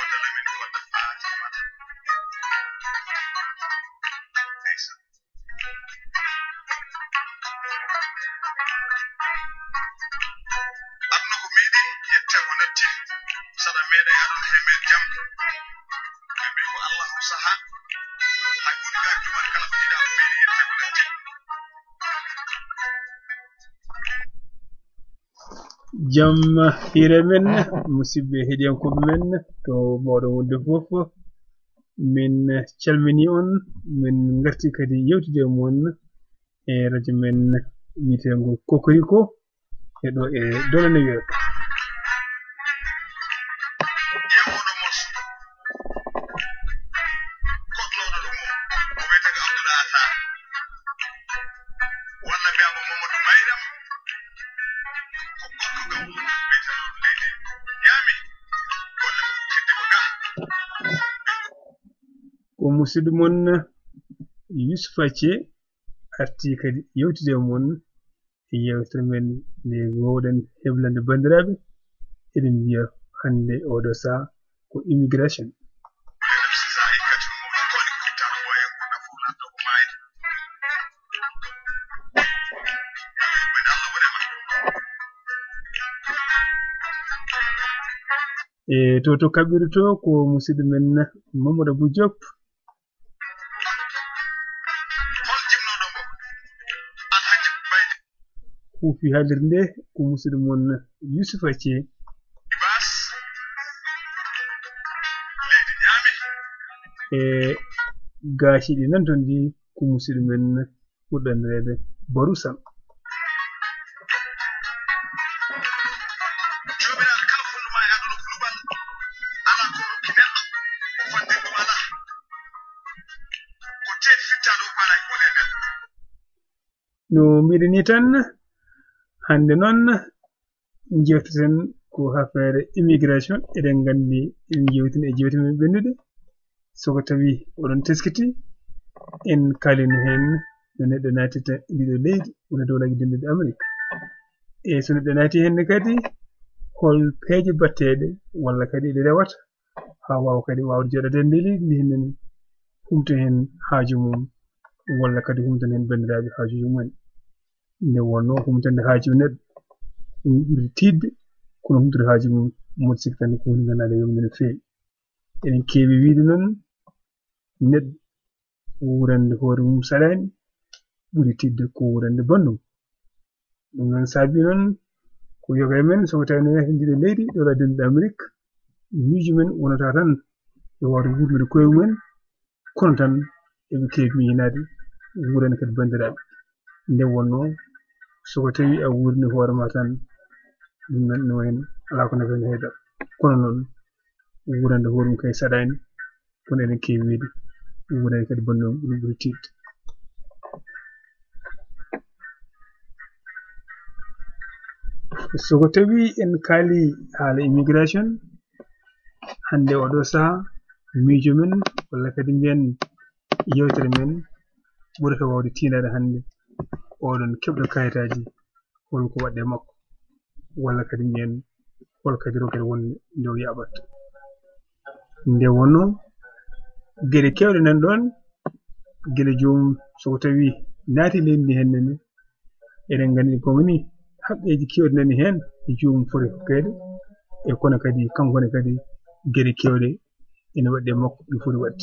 jamma hire men musibbe hediyankoɓe men to mawɗo wonde fof min calmini on min garti kadi yewtide mon e radio men wiitengo kokoriko e ɗo e Dolana FM. ko musidɗo mon Youssoufa Thie arti kadi yewtide mon e yewtere men nde gowɗen heblande bandiraɓe eɗen wiya hande oɗo saha ko immigration. e to kaɓirto ko musidɗo men Mamadou Abou Diop huufi haalirde nde ko musidɗo mon Youssoufa Thie e gaasi ɗi nan toon ndi ko musidɗo men ɓurɗandirede Barou Sam. no mbiɗeni tan hande noon jewteten ko affaire immigration eɗen gandi en jewtini e jewte men ɓennude soko tawi oɗon teskiti en kalino hen no neɗɗo natita ndiɗo leydi wona dowlaji dendude Amérique e so neɗɗo naati henne kadi hol peeje batteɗe walla kadi ɗe rewata ha wawa kadi wawde joɗade nde leydi ndi hennene humta hen haaju mum walla kadi humtan hen bandiraɓe haajuji mumen nde wonno humtande haaju neɗɗo ɗum ɓuri tidde kono humtude haaju mum moɗo sikki tan ko hunde ganduɗa yomni no feewi enen keewi wiide noon neɗɗo wurande hoore mum saɗani ɓuri tidde ko wurande bandum ɗum noon saabi noon ko yoga e men soko tawi no yahata ndiɗo leydi ɗola dendude Amérique miijo men wonata tan yo wawde wurnude koye mumen kono tan eɓe keewi miñinade wurande kadi bandiraɓe nde wonno soko tawi a wurni hoorema tan ɗum nan no hen ala ko nafen heydata kono noon wurande hoore mum kay saɗani kono enen keewi wiide wurande kadi bandum ɗum ɓuri tidde. soko tawi en kaali haala immigration hande oɗo saha miijo men walla kadi mbiyen yewtere men ɓurata wawde tiinade hande oɗon keɓɗo kayitaji holko waɗɗe makko walla kadi mbiyen hol kadi rogere wonde nde o yaɓata nde wonno gueɗe kewɗe nan ɗon gueɗe joomum soko tawi naati leydi ndi hennene eɗen gandi komni haqqeji kewɗe nani hen joomum foti hokkede e kono kadi kankone kadi gueɗe kewɗe ene waɗɗe makko ɗum foti waɗde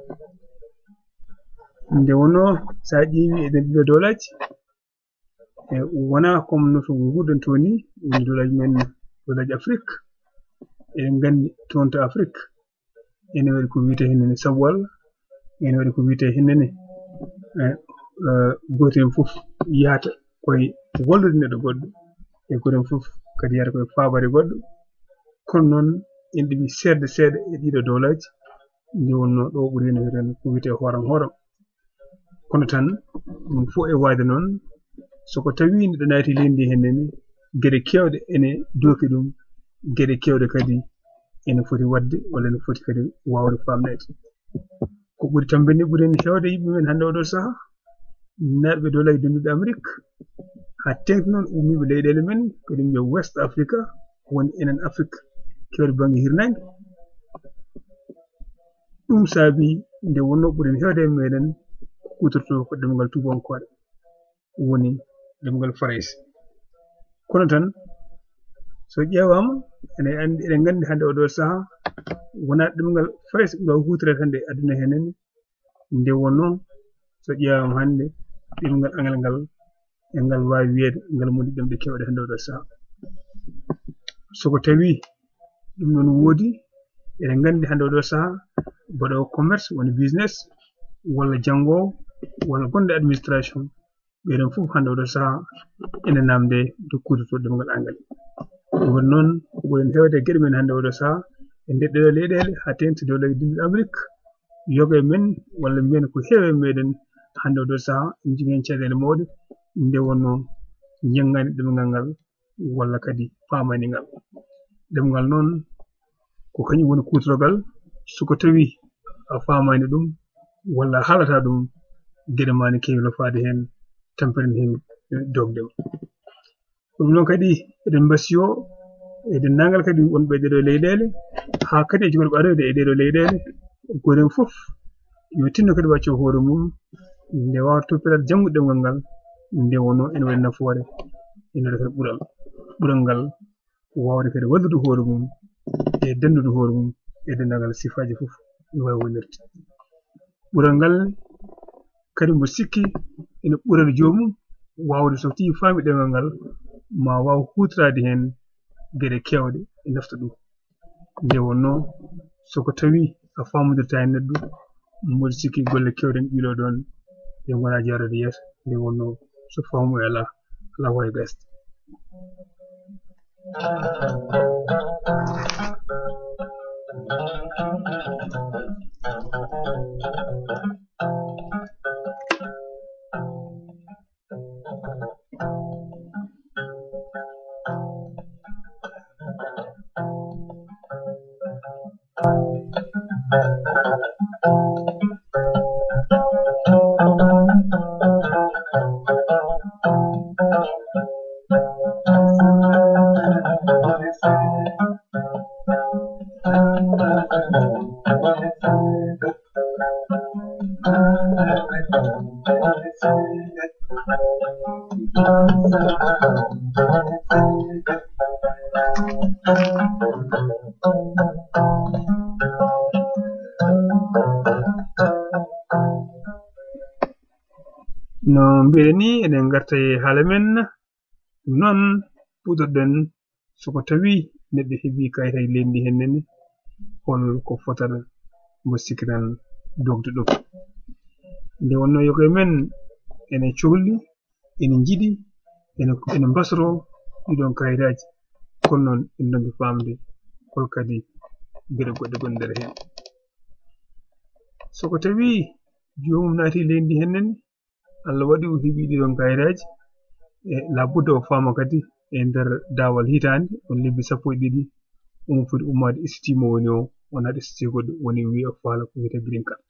nde wonno sa ƴeewi eɗen ɗiɗo dowlaji e wona comme no to gurdanto ni woni dowlaji men dowlaji Afrique eɗen gandi toon to Afrique ene waɗi ko wiyete hennene sabwal ene waɗi ko wiyete hennene goto hen foof yahata koye wallude neɗɗo goɗɗo e goto hen foof kadi yahata koye fabare goɗɗo kono noon en ɗeɓi seeɗa seeɗa e ɗiɗo dowlaji nde wonno ɗo ɓuuri hen wiyeten ko wiyete horam horam kono tan ɗum fof e waade noon soko tawi neɗɗo naati leydi ndi hennene gueɗe kewɗe ene dooki ɗum gueɗe kewɗe kadi ene foti wadde walla ene foti kadi wawde famnede ko ɓuri tambinde ɓuri hen hewde yimɓe men hande oɗo saaha naɓe dowlaji dendude Amérique ha tengti noon ummiɓe leyɗele men kadi ɓe West Africa woni enen Afrique kewɗe banggue hirnangue ɗum saabi nde wonno ɓuren hewde e meɗen kutorto ko ɗemgal tubankore woni ɗemgal farayse kono tan so ƴeewama eɗen gandi hande oɗo saha wona ɗemgal farayse ɓuri hutorede hande aduna henen nde wonno so ƴeewama hande ɗemgal angal ngal e ngal wawi wiyede ngal moni ɗemɗe kewɗe hande oɗo saha soko tawi ɗum non woodi eɗen gandi hande oɗo saha baɗowo commerce woni business walla jangowo walla gonɗo administration ɓeɗon fof hande oɗo saha ene namde dow kutorto ɗemgal angal woni noon ko ɓuren hewde e gueɗe men hande oɗo saha e nder ɗeɗo leyɗele ha tengti dow leydi Amérique yoga e men walla mbiyen ko heewi e meɗen hande oɗo saha en jogui hen caɗele mawɗe nde wonno jangani ɗemgal ngal walla kadi famani ngal ɗemgal noon ko kañum woni kutorgal soko tawi a famani ɗum walla a haalata ɗum gueɗe ma ne kewi lofade hen tampere hen dogdema ɗum noon kadi eɗen mbasiyo e dendagal kadi wonɓe ɗeɗo leyɗele ha kadi e jogorɓe aroyde e ɗeɗo leyɗele gonen fof yo tinno kadi wacco hoore mum nde wawata toppitade janggude ɗemgal ngal nde wonno ene waɗi nafoore ene waɗi kadi ɓural ngal wawde kadi wallude hoore mum e dandude hoore mum e dendagal sifaji fof no wawi wonirde ɓural ngal kadi mbo sikki ene ɓurani jomum wawde so tii faami ɗemgal ngal ma waw hutorade hen gueɗe kewɗe e nafta ɗum nde wonno soko tawi a famodirta e neɗɗo mboɗo sikki golle kewɗe ɓilo ɗon ɗe gona jarode yeeso nde wonno so famu e ala wawi gasde no mbiɗen ni eɗen garta e haala men ɗum noon puɗɗorɗen soko tawi neɗɗo heeɓi kayitaji lendi hennene hol ko fotata mbo sikkitan dogde ɗum nde wonno yoga men ene cohli ene jiiɗi ene mbasoro ɗiɗon kayitaji kono noon en donki famde hol kadi gueɗe goɗɗe gon nder hen soko tawi jomum naati lendi hennene Allah waɗi o heeɓi ɗiɗon kayitaji e labudde o fama kadi e nder dawal hitande on lebbi 12 on foti ummade istimo woni o wona istiti goɗɗo woni wiya faala ko wiyete green card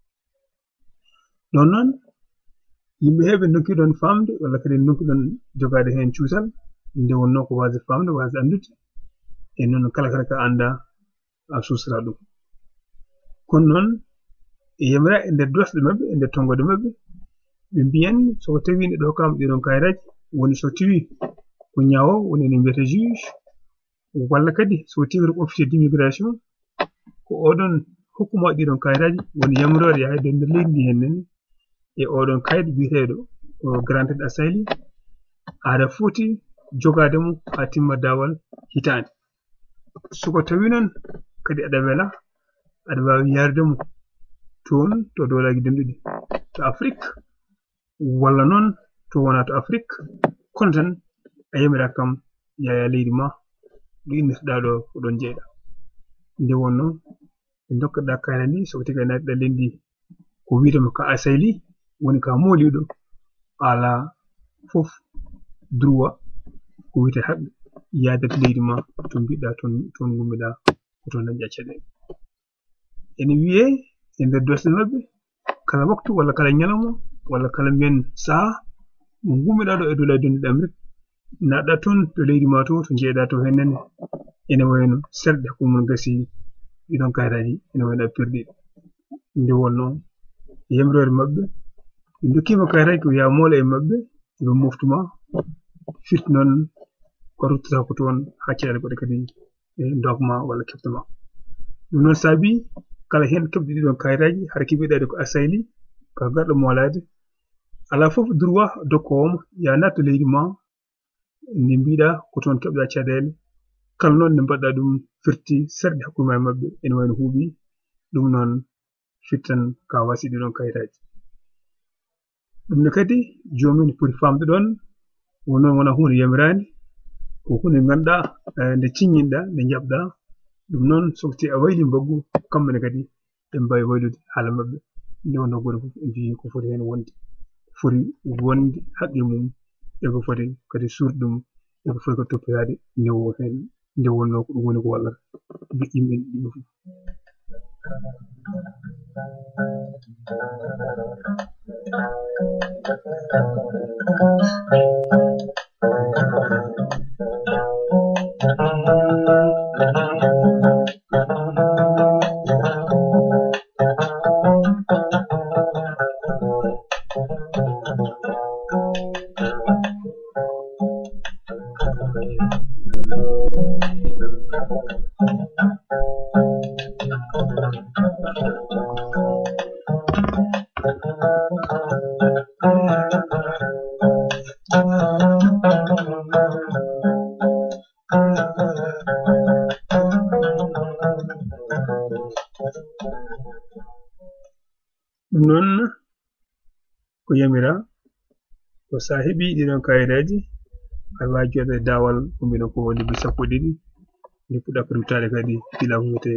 non noon yimɓe heɓe dokkiɗon famde walla kadi dokkiɗon jogade hen cuusal nde wonno ko wasde famde wasde andude e noon kala ka anda a susata ɗum kono noon e yamira e nder dosɗe mabɓe e nder tongode mabɓe ɓe mbiyan soko tawi neɗɗo hokkama ɗiɗon kayitaji woni so tawi ko ñaawo woni ene mbiyete juge walla kadi so tawi ko officier d'immigration ko oɗon hokkuma ɗiɗon kayitaji woni yamirore yahde nder leydi ndi hennene e oɗon kayit biyeteɗo granted asylum aɗa foti jogademo ha timma dawal hitande soko tawi noon kadi aɗa wela aɗa wawi yardemo toon to dowlaji denduɗi to Afrique walla noon to wona to Afrique kono tan a yamira kam yaya leydi ma ɗo innirtoɗa ɗo ko ɗon jeyɗa nde wonno ɓe dokkaɗa kayita ndi soko tagi a naatiɗa lendi ko wiyetema ka asayli woni ka mooliɗo ala fof droit ko wiyete haqqe yadata leydi ma to mbiɗa toon gummiɗa ko toon dañƴa caɗele ene wiye e nder dosɗe mabɓe kala waktu walla kala ñalawma walla kala mbiyen saha mo gummiɗa ɗo e dow leydi denduɗe Amérique naɗɗa toon to leydi ma to jeyɗa to hennene ene wayno serɗe hakkude mon gasi ɗiɗon kayitaji ene wayno a perdiɗe nde wonno yemrore mabbe dokkima kayitaji ko ya mola e mabbe be moftuma fit non ko ruttata ko ton haccere godde kadi ndokma wala keftuma dum non sabi kala hen kebdi didon kayitaji har kibedade ko asayli ko gardo molade ala fof droit dokkom ya natto leydi ma ni biida ko ton kebda cadele kala non ne badda dum firti serdi hakkuma e mabbe en wayno hubi dum non fittan ka wasi didon kayitaji dum ne kadi jomin pour famde don wonon wona hunde yamirani ko hunde ganda nde cinyinda nde jabda dum non sokti a wayli mbaggu kambe kadi be mbay waylude hala mabbe nde wono goto fof en ko foti hen wonde fori wonde haqqi mum e ko foti kadi surdum e ko foti ko toppitade newo hen nde wonno ko dum woni ko walla be yimbe dum fof non ko yamira ko sahibi didon kaydaji har waajode dawal umbino ko woni bi sappo didi ni puda prutade kadi dila wote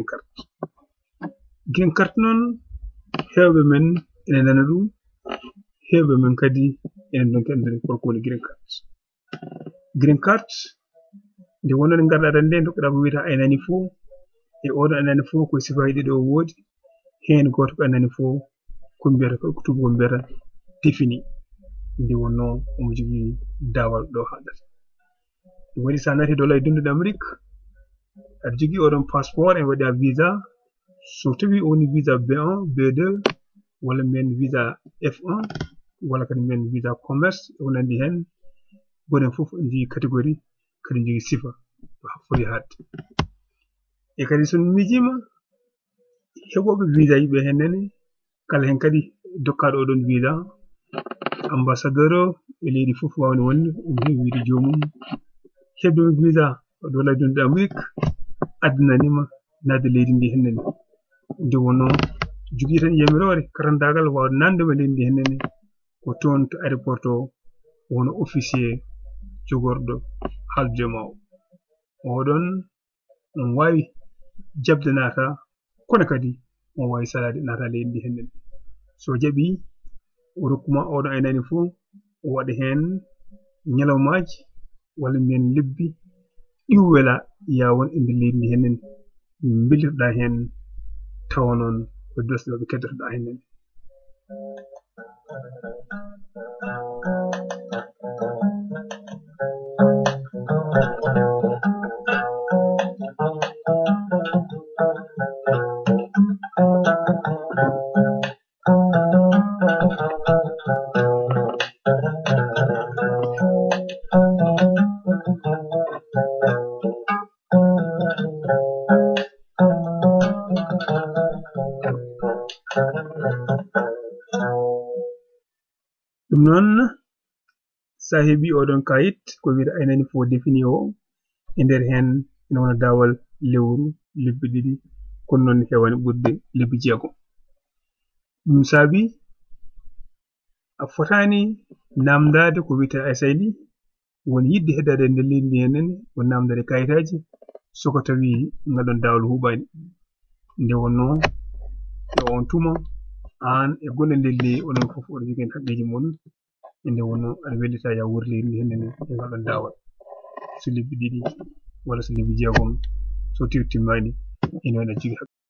green card non hewbe men ene nana dum hewbe men kadi ene don kendere ko woni green card de wonon garda dan den do ko wita ay nani fu e odo anani fu ko sifaydi do wodi hen goto ko anani fu ko mbiyata ko tubo mbiyata defini ndi wonno o jogi dawal do hadata wadi sanati do lay dundu d'Amérique ad jogi odon passeport e wadi visa so tawi oni visa B1 B2 wala men visa F1 wala kadi men visa commerce onandi hen gonen fof ndi catégorie kadi jogi sifa do foti hadde e kadi son mijima hebobe visa yibe hennene kala hen kadi dokkado odon visa ambassadeur e leydi fof wawni wonde wiide jomum hebdo visa do la dun d'Amérique adnanima nade leydi ndi hennene de wono jogi tan yamirore karandagal waw nande ma leydi hennene ko ton to aéroport o wono officier jogordo halde maw odon on wawi jabde nata kono kadi on wawi salade nata leydi hennene so jabi o rokuma odo ay nani fu o wadi hen nyalawmaaji wala men lebbi iwwela yawon inde leydi henen bilirda hen tawonon ko dosdo be keddoda henen non sahibi odon kayit ko wiida aynani fo défini o e der hen non dawal lewru lebbi didi kon non hewani budde lebbi jeego dum sabi a fotani namdade ko wiita asayli woni yidde hedade de lindi henen won namdade kayitaji soko tawi ngadon dawal hubani nde wonno on tuma an e gonne lelli onon fof on jogen hakkeji mon inde wonno al welita ya wurli ni henen e ngadon dawal so lebbi didi wala so lebbi jeegom so tirtimani ina wona jigi